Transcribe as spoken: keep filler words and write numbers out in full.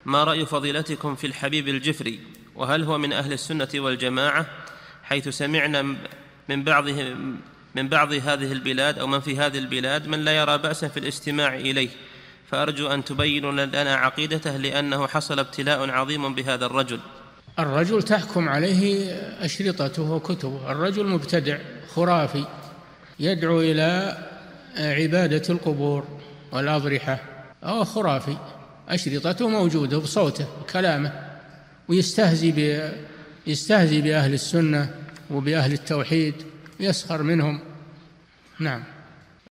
ما رأي فضيلتكم في الحبيب الجفري، وهل هو من أهل السنة والجماعة؟ حيث سمعنا من بعض من بعض هذه البلاد أو من في هذه البلاد من لا يرى بأسا في الاستماع إليه، فأرجو أن تبينوا لنا عقيدته، لأنه حصل ابتلاء عظيم بهذا الرجل. الرجل تحكم عليه أشرطته وكتبه. الرجل مبتدع خرافي يدعو إلى عبادة القبور والأضرحة، أو خرافي، أشرطته موجودة بصوته كلامه، ويستهزي يستهزي بأهل السنة وبأهل التوحيد، يسخر منهم. نعم.